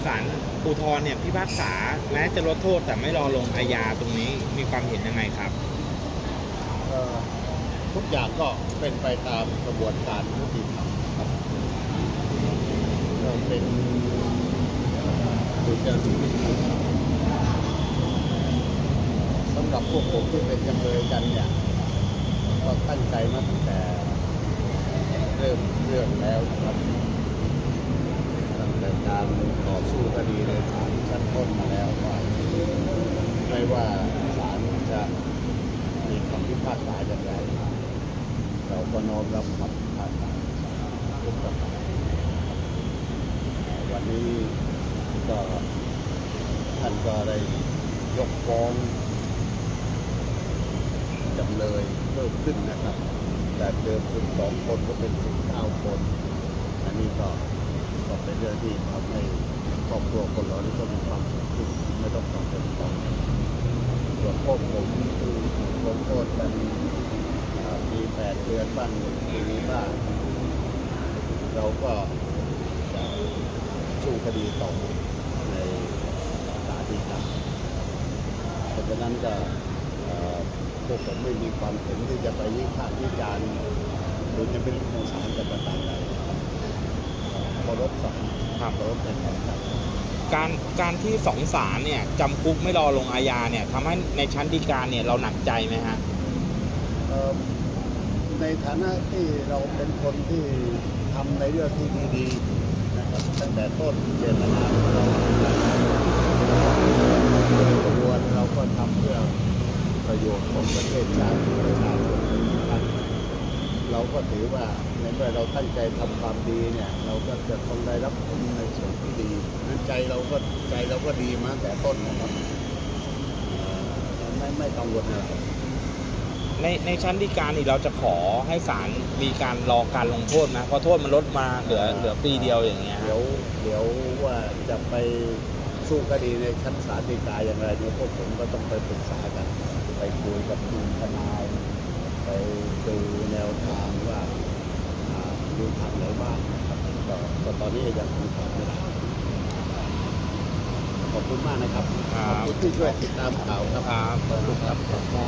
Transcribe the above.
ศาลอุทธรณ์เนี่ยพิพากษาแม้จะลดโทษแต่ไม่รอลงอาญาตรงนี้มีความเห็นยังไงครับทุกอย่างก็เป็นไปตามกระบวนการยุติธรรมครับเราเป็นเจ้าหน้าที่สำหรับพวกผมที่เป็นจำเลยกันเนี่ยก็ตั้งใจมาตั้งแต่เริ่มเรื่องแล้วครับตั้งแต่การต่อสู้คดีในศาลชั้นต้นมาแล้วว่าไม่ว่าศาลจะมีคำพิพากษาอย่างไรเราก็น้อมรับคำพิพากษาทุกประการวันนี้ก็ท่านก็ได้ยกฟ้องจำเลยเพิ่มขึ้นนะครับแต่เดิม12 คนก็เป็น19 คนอันนี้ก็เป็นเรื่องที่ทำให้ครอบครัวคนเรานี่ก็มีความสุขขึ้นไม่ต้องกังวลต่อส่วนพวกผมคือลงโทษกันมี8 เดือนบ้างปีนี้บ้างเราก็จะสู้คดีต่อในศาลฎีกาเพราะฉะนั้นก็พวกผมไม่มีความเห็นที่จะไปวิพากษ์วิจารณ์หรือจะเป็นของศาลจะประการใดเคารพศาลเคารพในคำสั่งการที่2 ศาลเนี่ยจำคุกไม่รอลงอาญาเนี่ยทำให้ในชั้นฎีกาเนี่ยเราหนักใจไหมฮะในฐานะที่เราเป็นคนที่ทำในเรื่องที่ดีๆนะครับตั้งแต่ต้นเจตนาของเรากระบวนเราก็ทำเพื่อประโยชน์ของประเทศชาติประชาชนทุกท่านเราก็ถือว่าในเมื่อเราตั้งใจทำความดีเนี่ยเราก็จะต้องได้รับผลในส่วนที่ดีนั้นใจเราก็ดีมาตั้งแต่ต้นนะครับไม่กังวลอะไรในชั้นฎีกานี่เราจะขอให้ศาลมีการรอการลงโทษนะเพราะโทษมันลดมาเหลือปีเดียวอย่างเงี้ยเดี๋ยวว่าจะไปสู้คดีในชั้นศาลฎีกาอย่างไรเนี่ยพวกผมก็ต้องไปปรึกษากันไปคุยกับทีมทนายไปดูแนวทางว่าดูทางไหนบ้างนะครับก็ตอนนี้ยังคงตอบไม่ได้ขอบคุณมากนะครับขอบคุณที่ช่วยติดตามข่าวครับขอบคุณครับ